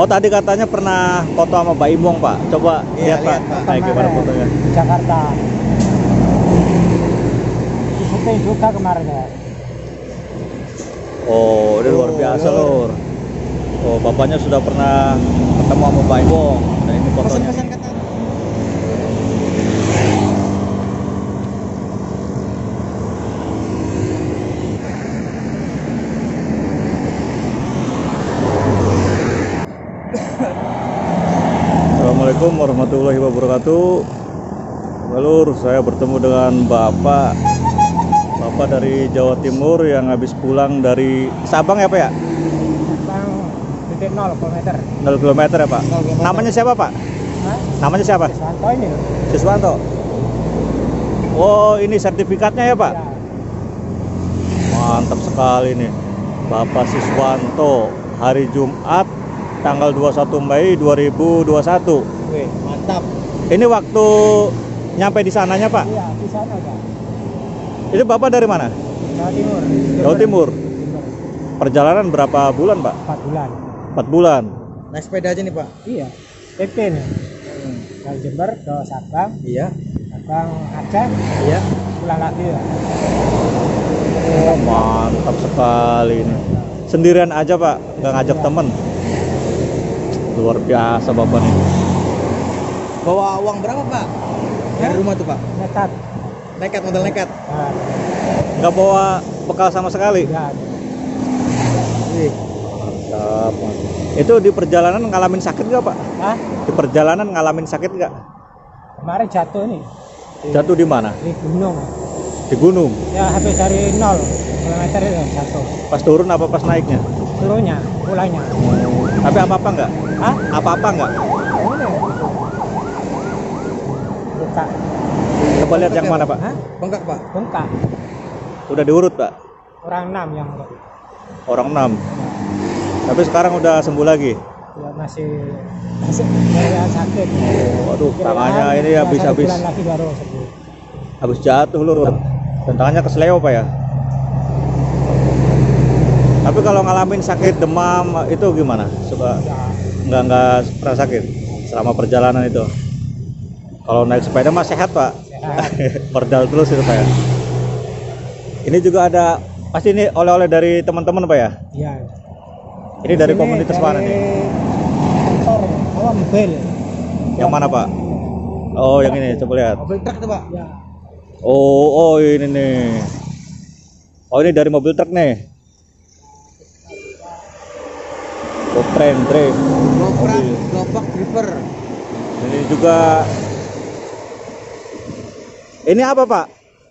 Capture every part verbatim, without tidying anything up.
Oh tadi katanya pernah foto sama Mbak Imong Pak. Coba Iya, lihat Pak. lihat, Pak. Kayak gimana fotonya? Di Jakarta. Di syuting juga kemarin ya. Oh ini luar Oh, biasa lur. lur. Oh bapaknya sudah pernah ketemu sama Mbak Imong. Nah ini fotonya. Pesan-pesan kata. Assalamualaikum warahmatullahi wabarakatuh. Lur, saya bertemu dengan Bapak Bapak dari Jawa Timur yang habis pulang dari Sabang ya Pak ya? Bang, titik nol kilometer. nol kilometer ya Pak? nol kilometer. Namanya siapa Pak? Hah? Namanya siapa? Siswanto ini loh. Siswanto. Oh ini sertifikatnya ya Pak? Ya. Mantap sekali nih Bapak Siswanto, hari Jumat tanggal dua puluh satu Mei dua ribu dua puluh satu. Wih, mantap. Ini waktu nyampe di sananya Pak? Iya, di sana Pak. Ini Bapak dari mana? Jawa Timur. Jawa Timur. Timur. Perjalanan berapa bulan Pak? empat bulan. empat bulan. Naik sepeda aja nih Pak. Iya. P P nih. Dari Jember ke Sabang, Iya. Sabang Aceh, Iya. pulang lagi ya. Oh, mantap sekali ini. Sendirian aja Pak, nggak ngajak Iya. temen. Luar biasa Bapak nih. Bawa uang berapa Pak? Dari rumah tuh Pak. Nekat. Nekat, modal nekat. Nah, Nggak bawa bekal sama sekali. ya. Wih. Mantap, mantap. Itu di perjalanan ngalamin sakit nggak Pak? Hah? Di perjalanan ngalamin sakit nggak? Kemarin jatuh nih. Di, Jatuh di mana? di gunung. Di gunung. Ya habis dari nol kilometer itu jatuh. Pas turun apa pas naiknya? Turunnya, pulangnya. Tapi apa-apa nggak? Hah? Apa-apa nggak? Ini. Buka. Coba lihat yang mana Pak? Hah? Bengkak Pak. Bengkak. Udah diurut Pak? Orang enam yang Orang enam. Tapi sekarang udah sembuh lagi. ya masih masih ya, sakit. Waduh, tangannya Kira-kira ini ya, habis-habis satu bulan lagi baru sembuh. habis jatuh lur. Dan tangannya kesleo Pak ya. Tapi kalau ngalamin sakit demam itu gimana? Coba Ya, nggak nggak pernah sakit selama perjalanan itu. Kalau naik sepeda mah sehat Pak. sehat. Perdal terus itu Pak ya. Ini juga ada pasti ini oleh-oleh dari teman-teman Pak ya. Ya. Ini dari Sini komunitas dari mana nih? Kantor apa mobil? Yang mana Pak? Oh yang ini coba lihat. Mobil truk tuh Pak. Ya. Oh oh ini nih. Oh ini dari mobil truk nih. Oh tren tren. Goprak, Mobil. gerobak, gripper. Ini juga. Ini apa Pak?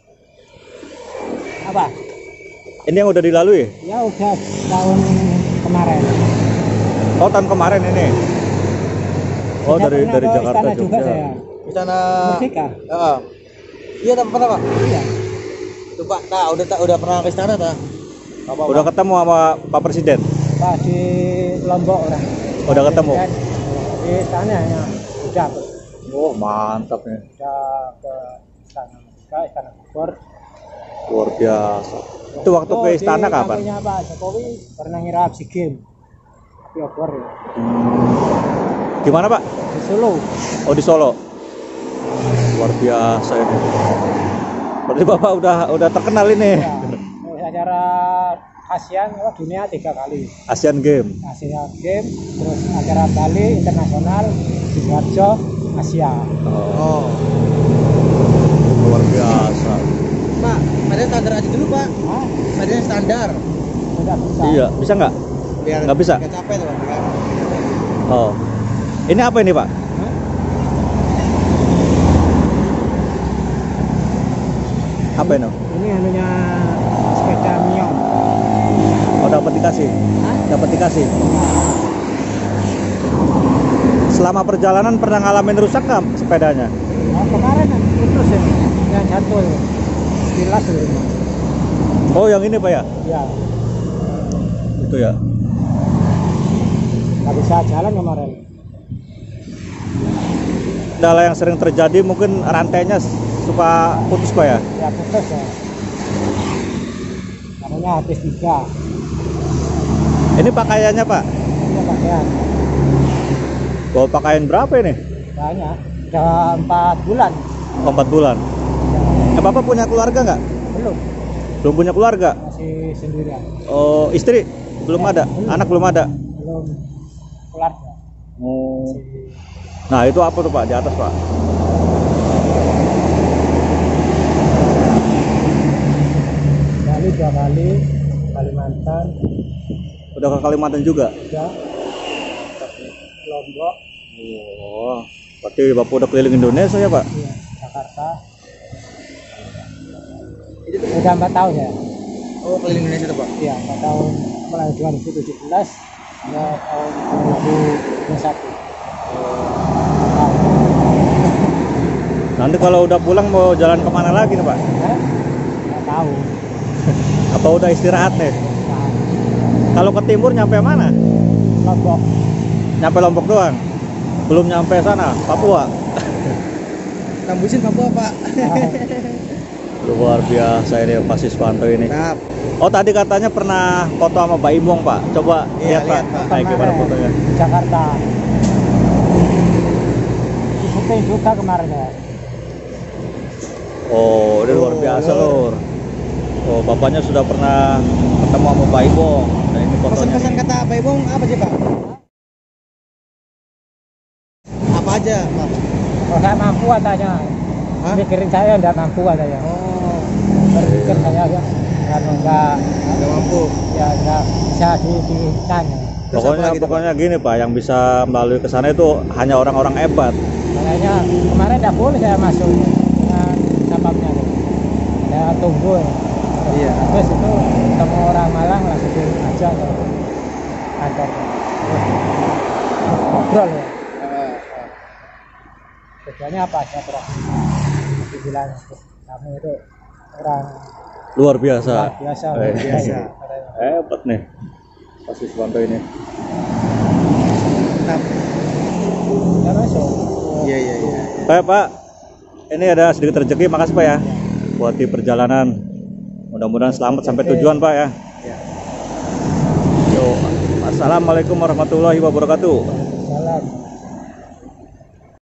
Apa? Ini yang udah dilalui? Ya udah tahun kemarin. Oh tahun kemarin ini. Oh Saya dari pernah dari ke Jakarta istana juga Jogja. Di saya. sana. Merdeka. Heeh. Iya, tak pernah Pak. Iya. Tuh Pak, nah udah tak udah pernah ke istana tak? Apa, Udah ketemu sama Pak Presiden? Pak di Lombok orang. Udah ketemu? Dan di sana ya udah Oh mantap nih. udah ke istana Merdeka, istana Bogor. Luar biasa. Itu waktu Oh, ke istana di kapan? kampungnya Pak Jokowi pernah ngirap SEA Games di Bogor ya. Gimana Pak? Di Solo. Oh di Solo. Luar biasa ini. Berarti Bapak udah udah terkenal ini. Ya, terus acara ASEAN apa, dunia tiga kali. Asian Games. ASEAN Games, terus acara Bali internasional, Sidoarjo, Asia. Oh. Luar biasa. Pak, ada standar aja dulu Pak. Hah? Ada standar. Udah bisa. Iya, bisa nggak? Biar Nggak bisa? nggak capek tuh Pak. Oh. Ini apa ini Pak? Hah? Apa ini? Ini anunya sepeda Mio. Oh dapat dikasih. Hah? Dapat dikasih. Selama perjalanan pernah ngalamin rusak nggak sepedanya? Oh, kemarin putus ya, yang jatuh kilas itu. Oh yang ini Pak ya? Ya, Itu ya. nggak bisa jalan kemarin. Kendala yang sering terjadi mungkin rantainya suka putus Pak ya? Ya putus ya. Namanya habis tiga. Ini pakaiannya Pak? Ini pakaian. Bawa pakaian berapa ini? Banyak. Udah empat bulan. Oh, empat bulan. Eh, Bapak punya keluarga nggak? Belum. Belum punya keluarga? Masih sendirian. Oh, istri? Belum ada? Belum. Anak belum ada? Belum keluarga. Oh. Masih Nah, itu apa tuh Pak di atas Pak? Bali dua kali, Kalimantan, Udah ke Kalimantan juga? udah, Lombok, Oh, berarti Bapak udah keliling Indonesia ya Pak? iya, Jakarta. Udah empat tahun ya? Oh, keliling Indonesia tuh, Pak. Iya, empat tahun mulai dua ribu tujuh belas hingga tahun dua ribu dua puluh satu. Nanti kalau udah pulang mau jalan kemana lagi nih Pak? Hah? Nggak tahu. Apa udah istirahat nih? Nah, Kalau ke timur nyampe mana? Lombok. Nyampe Lombok doang? Belum nyampe sana, Papua? Tambusin Papua, Pak. Luar biasa ini Pak Siswanto ini. Mantap. Oh, tadi katanya pernah foto sama Mbak Imong Pak. Coba Iya, lihat Pak, lihat, Pak. kayak gimana fotonya. Di Jakarta. Di syuting juga kemarin ya. Oh, ini luar Oh, biasa Lur. Lur. Oh, bapaknya sudah pernah ketemu sama Mbak Imong. Nah, ini fotonya. Pesan-pesan nih. kata Pak Ibong apa sih, Pak? Apa aja, Pak? Oh, nggak mampu katanya. Hah? Mikirin saya nggak mampu katanya. Oh, Berpikir saya ya, karena nggak nggak mampu. ya nggak bisa di, ditanya. Terus apa Pokoknya lagi tuh, pokoknya gini Pak, yang bisa melalui ke sana itu hanya orang-orang hebat. Makanya kemarin nggak boleh saya masuk dengan sababnya. Saya tunggu ya. Iya. Terus itu ketemu orang Malang langsung aja ke kantor. Ngobrol ya. Ah, Tujuannya apa aja terus dibilang kamu itu orang Luar biasa. luar biasa, Eh, luar biasa. Hebat nih Pak Siswanto ini. mantap. Ya masuk. Iya, iya, iya. Baik Pak, ini ada sedikit rezeki, makasih Pak ya buat di perjalanan. Mudah-mudahan selamat sampai tujuan Pak ya. Iya. Yo, assalamualaikum warahmatullahi wabarakatuh.